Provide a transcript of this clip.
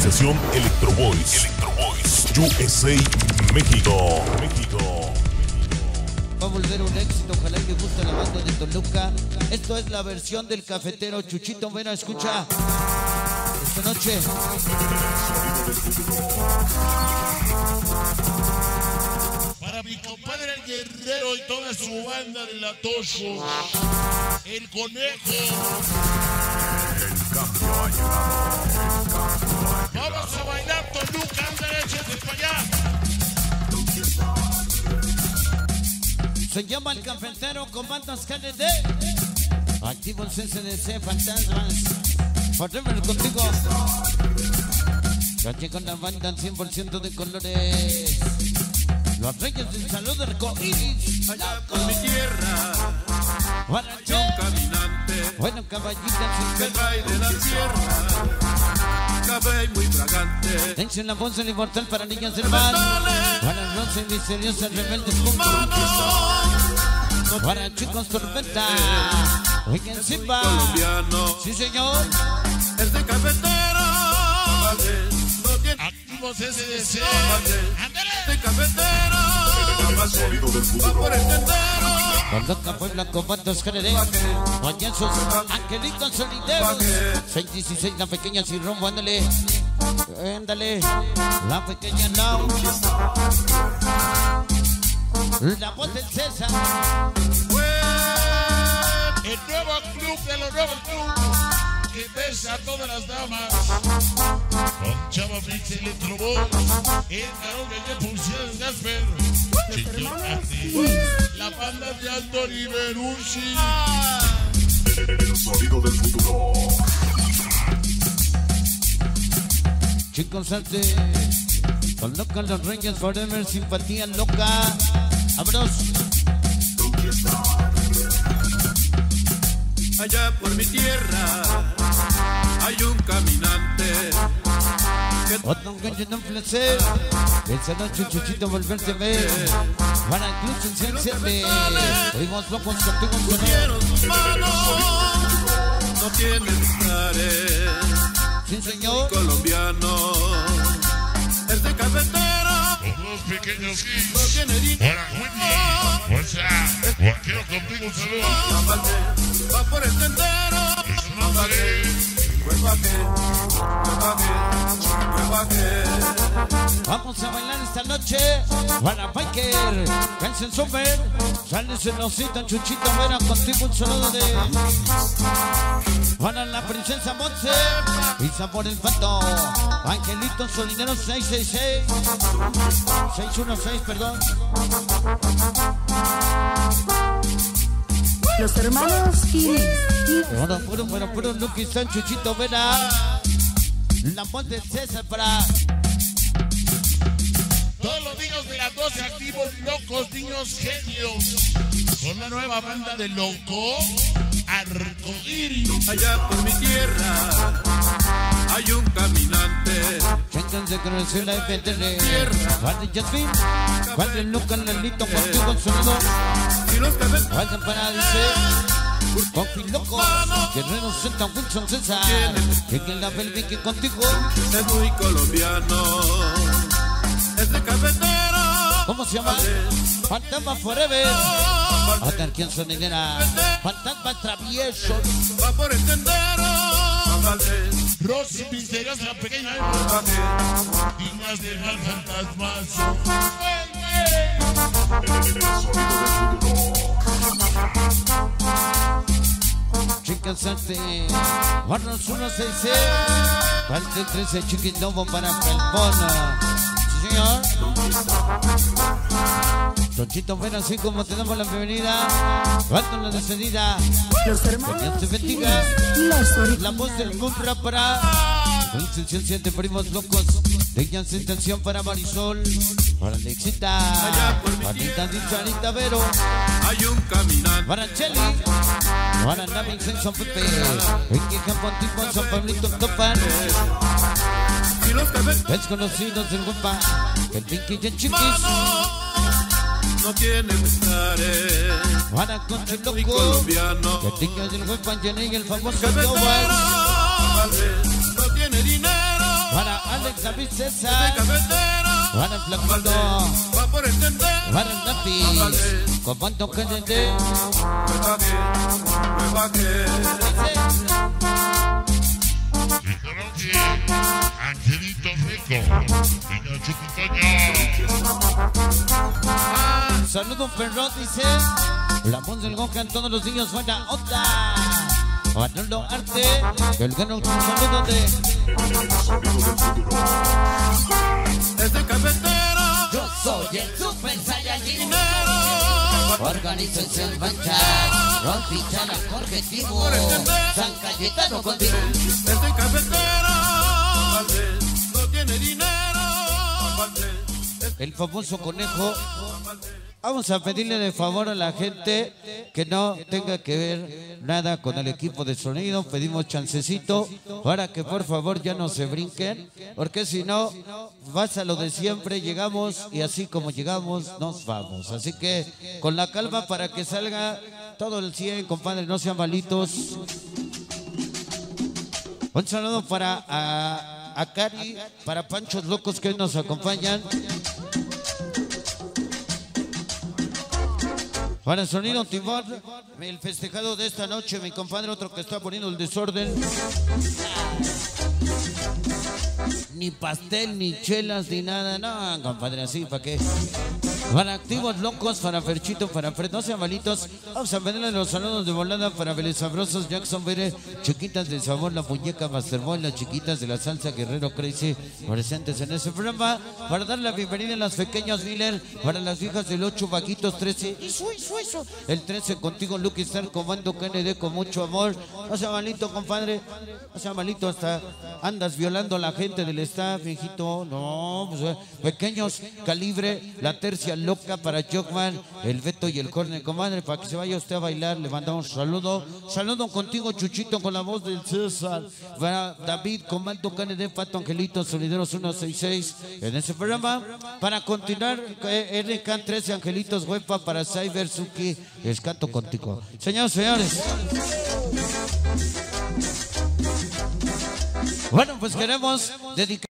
Organización Electro Boys. USA, México. Va a volver un éxito, ojalá que guste la banda de Toluca. Esto es la versión del cafetero Chuchito Vera, escucha esta noche. Para mi compadre el Guerrero y toda su banda de la Tosho, el Conejo. El cambio ha llegado. Vamos a bailar Toluca, ándale, échate para allá. Se llama el cafetero con bandas KND. Activo el CCDC, fantasmas. Forever contigo. Ya llegó la banda al 100% de colores. Los Reyes del Salud del Arcoíris. Allá por mi tierra, Guarache. un caminante Bueno, caballita sin que trae de la tierra, café muy fragante. dense la voz del inmortal para niños del mar. Para rosas misteriosas rebeldes con para chicos tormenta. Oigan, Simba. Colombiano, Sí, señor. este cafetero, no tiene Activo CCDC. Ándale. este cafetero, va por el sendero. Condoca Puebla con bandas KND. Payasos, angelitos solideros. 616, la pequeña sin rumbo, ándale. Ándale. La pequeña Lau. La voz del César. El nuevo club de los nuevos club que besa a todas las damas. Con Chava Mix Electroboy, el Carol de Pulsiones Gasper, Chiquito Ati, la banda de Anthony Berushi. El sonido del futuro. Chicos, salte. Coloca los Reyes Forever, simpatía loca. Abros. Allá por mi tierra hay un caminante que Otro gallo de un placer. Esa noche, Chuchito, volverte a ver. Para incluso en ciencia de. Fuimos locos contigo, sonoro. pusieron sus manos, no tiene lugares. Sí, señor. Colombiano, este cafetero Los pequeños no kids. tiene dinero. Hola, Whitney. O sea, quiero contigo un saludo. Va por el sendero. Es un hombre. Vamos a bailar esta noche. Para Biker. Canción Super. Sale celosito, Chuchito Vera. Contigo un saludo de. Para la princesa Monse. Pisa por el pato. Angelito Solinero 666. 616, perdón. Los hermanos Kirin. Ahora puro Lucky San Chuchito Vera. La voz del César para. Todos los niños de las 12 activos, locos, niños genios. Son la nueva banda de Loco Arcoíris. Allá por mi tierra hay un caminante. Chéquense que no se la FTL. Vale, Jasmine. Vale, Lucas, Lalito, contigo el sonido. Y los cafés Vale, para dice. Confi Loco. Guerrero Santa Wilson César. Que la Belvi que contigo. es muy colombiano. Este cafetero ¿Cómo se llama? Fantasma Forever. Otra quien sonidera. Fantasma Travieso. va por el sendero. Rosy Misterios, la pequeña Dignas de mal fantasmas. Chicas, salte. Barros 166. Parte 13, Chiquitobo para Pelpona. Sí, señor. Tonchito, ven así como te damos la bienvenida. Falta la despedida. Los Que hermanos Dios te Kirin. bendiga. Los La voz del Cupra para. Concepción 7 primos locos. Tengan sentencia para Marisol. Para Alexita. Juanita Dicharita Vero. hay un caminante. Para Cheli. Para Navix en San Pepe. Enrique Campo Antiguo en San Pablito Topan. Y los cafés Desconocidos del Guapa. El Pinky y el Chiquis. no tiene lugares. Para Conchi Muy Loco. colombiano. Que tenga el Guapa y el famoso Cafetero Jovan. no tiene dinero. Para David Desde César. cafetera, Para el Flacundo. va por entender. Para el Napis. Comando Kennedy. Me bajé. Dijeron que Angelito Rico, niña chiquitaña. Saludos Perrot, dice. La voz del Gohan, todos los niños buena onda. Manolo Arte, el gano, un saludo de. Desde cafetera, Yo soy el Super Saiyajin. Organización Bancha, Ron Pichana, Jorge Timo, San Cayetano contigo. desde cafetera, Valdés no tiene dinero. Valdés El famoso conejo. Vamos a pedirle de favor a la gente que no tenga que ver nada con el equipo de sonido. Pedimos chancecito para que por favor ya no se brinquen, porque si no, vas a lo de siempre, llegamos y así como llegamos, nos vamos. Así que con la calma para que salga todo el 100, compadre, no sean malitos. Un saludo para a Cari, para Panchos Locos que hoy nos acompañan. Para el sonido Timón, el festejado de esta noche, mi compadre, otro que está poniendo el desorden. Ni pastel, ni chelas, ni nada. No, compadre, así, ¿para qué? Para Activos Locos, para Ferchito, para Fred, no sean malitos. Vamos a pedirle los saludos de volada para Vélez Sabrosos, Jackson Vélez, Chiquitas del Sabor, La Muñeca Masterboy, las chiquitas de la salsa Guerrero Crazy, presentes en ese programa. Para dar la bienvenida a las pequeñas Miller, para las hijas del 8 Vaquitos 13. Eso. El 13 contigo, Lucky Star, Comando KND con mucho amor. No sea malito, compadre. No sea malito, hasta andas violando a la gente del staff, hijito. No, pues, pequeños calibre, la tercia loca para Jogman, el Beto y el Corne, comadre, para que se vaya usted a bailar. Le mandamos un saludo. Saludo contigo, Chuchito, con la voz del César. Para David, Comando KND, Pato Angelito, Solideros 166. En ese programa, para continuar, RK 13 Angelitos, Huepa, para Cyber Suki, escanto contigo. Señores, señores. Bueno, pues queremos dedicar.